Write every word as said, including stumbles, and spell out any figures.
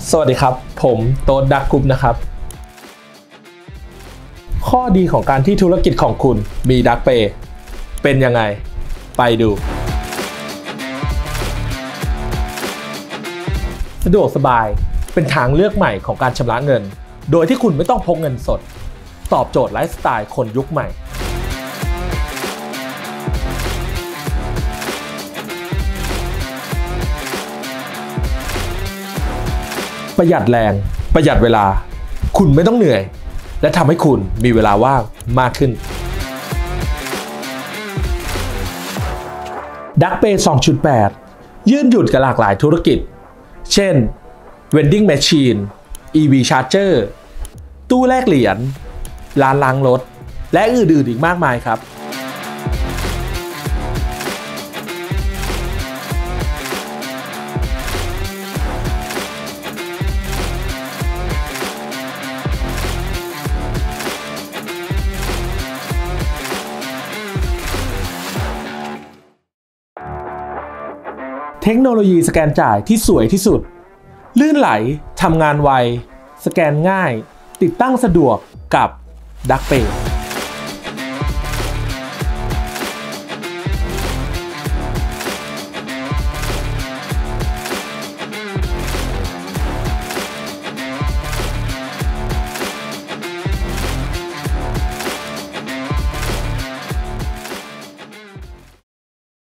สวัสดีครับผมโต๊ดดักกรุ๊ปนะครับข้อดีของการที่ธุรกิจของคุณมีดักเปย์เป็นยังไงไปดูสะดวกสบายเป็นทางเลือกใหม่ของการชำระเงินโดยที่คุณไม่ต้องพกเงินสดตอบโจทย์ไลฟ์สไตล์คนยุคใหม่ประหยัดแรงประหยัดเวลาคุณไม่ต้องเหนื่อยและทำให้คุณมีเวลาว่างมากขึ้น DuckPay สองจุดแปด ยืดหยุ่นกับหลากหลายธุรกิจเช่น Vending Machine อี วี Charger ตู้แลกเหรียญร้านล้างรถและอื่นๆอีกมากมายครับเทคโนโลยีสแกนจ่ายที่สวยที่สุดลื่นไหลทำงานไวสแกนง่ายติดตั้งสะดวกกับ DuckPay